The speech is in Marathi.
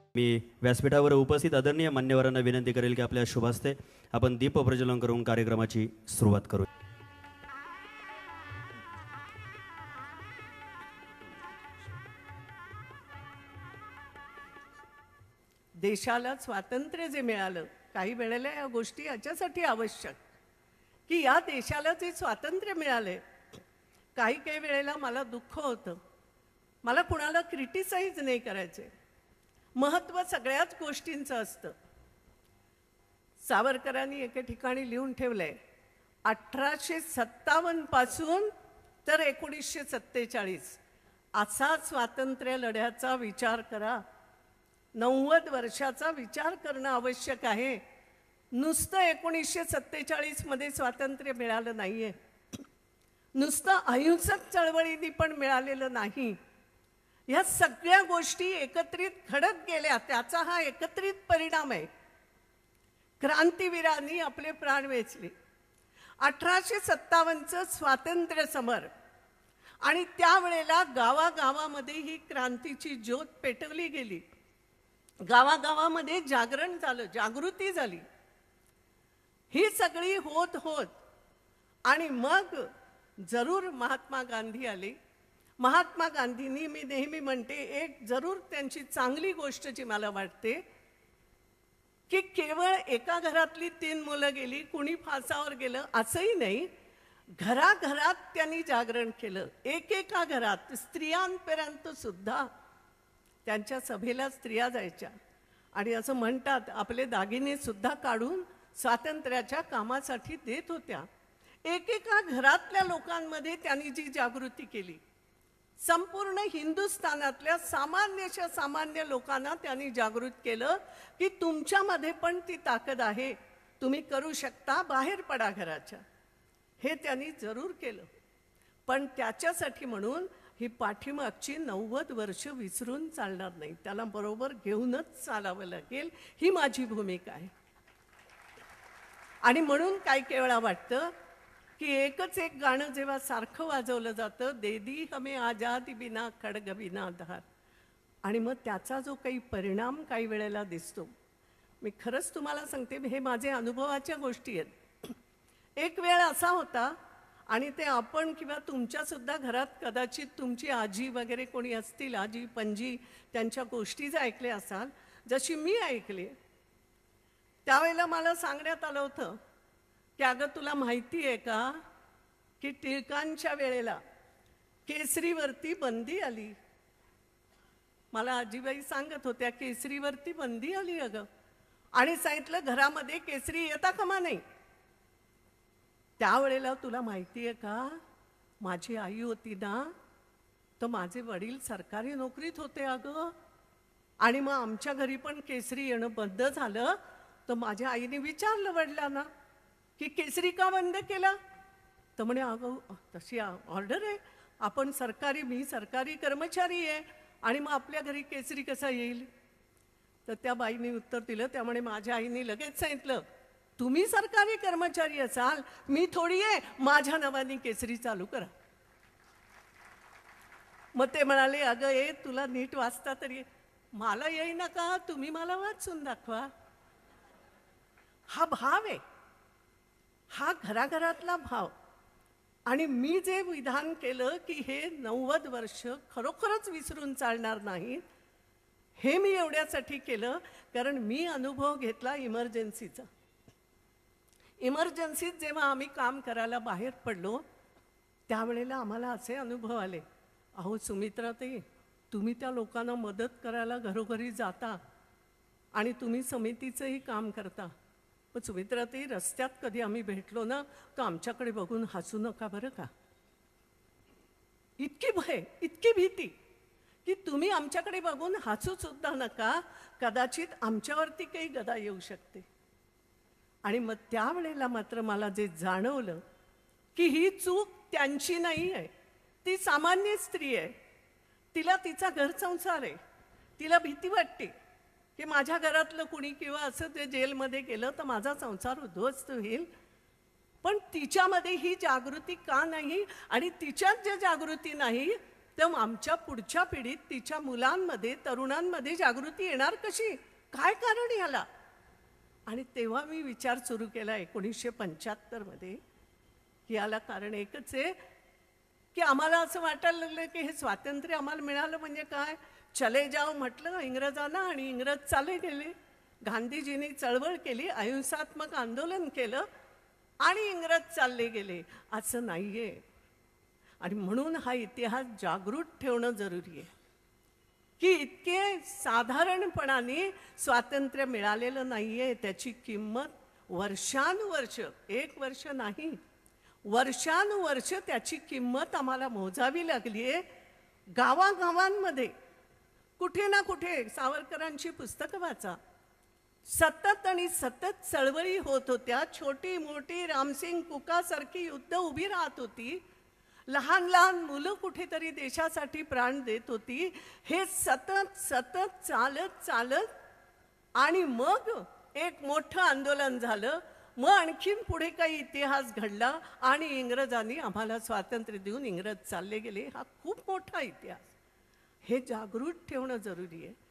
मी व्यासपीठावर उपस्थित आदरणीय मान्यवरांना विनंती करेल की आपल्या शुभ हस्ते आपण दीप प्रज्वलन करून कार्यक्रमाची सुरुवात करू. देशाला स्वातंत्र्य जे मिळालं, काही वेळेला या गोष्टी याच्यासाठी आवश्यक की या देशाला जे स्वातंत्र्य मिळाले, काही वेळेला मला दुःख होतं. मला कुणाला क्रिटिसाइज नाही करायचे. महत्त्व सगळ्याच गोष्टींचं असतं. सावरकरांनी एके ठिकाणी लिहून ठेवलंय 1857 पासून तर 1947 असा स्वातंत्र्य लढ्याचा विचार करा. 90 वर्षाचा विचार करणं आवश्यक आहे. नुसतं 1947 मध्ये स्वातंत्र्य मिळालं नाहीये. नुसतं अहिंसक चळवळींनी पण मिळालेलं नाही. या सगळ्या गोष्टी एकत्रित घडत गेल्या, त्याचा हा एकत्रित परिणाम आहे. क्रांतीवीरांनी आपले प्राण वेचले. 1857चं स्वातंत्र्य समर आणि त्यावेळेला गावागावामध्ये ही क्रांतीची ज्योत पेटवली गेली. गावागावामध्ये जागरण झालं, जागृती झाली. ही सगळी होत होत आणि मग जरूर महात्मा गांधी आले. महात्मा गांधींनी, मी नेहमी म्हणते, एक जरूर त्यांची चांगली गोष्ट जी मला वाटते की केवळ एका घरातली 3 मुलं गेली, कुणी फासावर गेलं असंही नाही. घराघरात त्यांनी जागरण केलं. एकेका घरात स्त्रियांपर्यंत सुद्धा त्यांच्या सभेला स्त्रिया जायच्या आणि असं म्हणतात आपले दागिने सुद्धा काढून स्वातंत्र्याच्या कामासाठी देत होत्या. एकेका घरातल्या लोकांमध्ये त्यांनी जी जागृती केली, संपूर्ण हिंदुस्थानातल्या सामान्यच्या सामान्य लोकांना त्यांनी जागृत केलं की तुमच्यामध्ये पण ती ताकद आहे, तुम्ही करू शकता, बाहेर पडा घराच्या. हे त्यांनी जरूर केलं. पण त्याच्यासाठी म्हणून ही पाठीमागची 90 वर्ष विसरून चालणार नाही. त्याला बरोबर घेऊनच चालावं लागेल. ही माझी भूमिका आहे. आणि म्हणून काही वेळा वाटतं की एकच एक गाणं जेव्हा सारखं वाजवलं जातं, दे दी हमें आजादी बिना खडग बिना धार, आणि मग त्याचा जो काही परिणाम काही वेळेला दिसतो. मी खरंच तुम्हाला सांगते, हे माझे अनुभवाच्या गोष्टी आहेत. एक वेळ असा होता, आणि ते आपण किंवा तुमच्यासुद्धा घरात कदाचित तुमची आजी वगैरे कोणी असतील, आजी पणजी, त्यांच्या गोष्टी जर ऐकल्या असाल, जशी मी ऐकली, त्यावेळेला मला सांगण्यात आलं होतं की अगं तुला माहिती आहे का की टिळकांच्या वेळेला केसरीवरती बंदी आली. मला आजीबाई सांगत होत्या केसरीवरती बंदी आली अगं, आणि सांगितलं घरामध्ये केसरी येता कामा नाही. त्यावेळेला तुला माहिती आहे का, माझी आई होती ना, तर माझे वडील सरकारी नोकरीत होते अगं, आणि मग आमच्या घरी पण केसरी येणं बंद झालं. तर माझ्या आईने विचारलं वडिलांना की केसरी का बंद केला. तर म्हणे अगं तशी ऑर्डर आहे, आपण सरकारी, मी सरकारी कर्मचारी आहे, आणि मग आपल्या घरी केसरी कसा येईल. तर त्या बाईने उत्तर दिलं. त्यामुळे माझ्या आईने लगेच सांगितलं, तुम्ही सरकारी कर्मचारी असाल, मी थोडी आहे, माझ्या नावाने केसरी चालू करा. मग ते म्हणाले अगं ए तुला नीट वाचता तरी, मला येई नका, तुम्ही मला वाचून दाखवा. हा भाव आहे, हा घराघरातला भाव. आणि मी जे विधान केलं की हे 90 वर्ष खरोखरच विसरून चालणार नाही, हे मी एवढ्यासाठी केलं कारण मी अनुभव घेतला इमर्जन्सीचा. इमर्जन्सीत जेव्हा आम्ही काम करायला बाहेर पडलो, त्यावेळेला आम्हाला असे अनुभव आले. अहो सुमित्राताई, तुम्ही त्या लोकांना मदत करायला घरोघरी जाता आणि तुम्ही समितीचंही काम करता, पण सुमित्राताई रस्त्यात कधी आम्ही भेटलो ना, तर आमच्याकडे बघून हसू नका बरं का. इतकी भय, इतकी भीती की तुम्ही आमच्याकडे बघून हसू सुद्धा नका, कदाचित आमच्यावरती काही गदा येऊ शकते. आणि मग त्यावेळेला मात्र मला जे जाणवलं की ही चूक त्यांची नाही आहे, ती सामान्य स्त्री आहे, तिला तिचा घर संसार आहे, तिला भीती वाटते की माझ्या घरातलं कुणी किंवा असं जे जेलमध्ये गेलं तर माझा संसार उद्ध्वस्त होईल. पण तिच्यामध्ये ही जागृती का नाही, आणि तिच्यात जे जागृती नाही तर आमच्या पुढच्या पिढीत तिच्या मुलांमध्ये तरुणांमध्ये जागृती येणार कशी? काय कारण याला? आणि तेव्हा मी विचार सुरू केला 1975 मध्ये की याला कारण एकच आहे की आम्हाला असं वाटायला लागलं की हे स्वातंत्र्य आम्हाला मिळालं म्हणजे काय? चले जाओ म्हटलं इंग्रजांना आणि इंग्रज चाले गेले. गांधीजींनी चळवळ केली, अहिंसात्मक आंदोलन केलं आणि इंग्रज चालले गेले. असं नाहीये. आणि म्हणून हा इतिहास जागृत ठेवणं जरुरी आहे की इतके साधारणपणाने स्वातंत्र्य मिळालेलं नाहीये. त्याची किंमत वर्षानुवर्ष, एक वर्ष नाही, वर्षानुवर्ष त्याची किंमत आम्हाला मोजावी लागली आहे. गावागावांमध्ये कुठे ना कुठे सावरकरांची पुस्तकं वाचा, सतत आणि सतत चळवळी होत होत्या. छोटी मोठी रामसिंग कुकासारखी युद्ध उभी राहत होती. लहान लहान मुलं कुठेतरी देशासाठी प्राण देत होती. हे सतत सतत चालत चालत आणि मग एक मोठं आंदोलन झालं. मग आणखीन पुढे काही इतिहास घडला आणि इंग्रजांनी आम्हाला स्वातंत्र्य देऊन इंग्रज चालले गेले. हा खूप मोठा इतिहास. हे जागृत ठेवणं जरुरी आहे.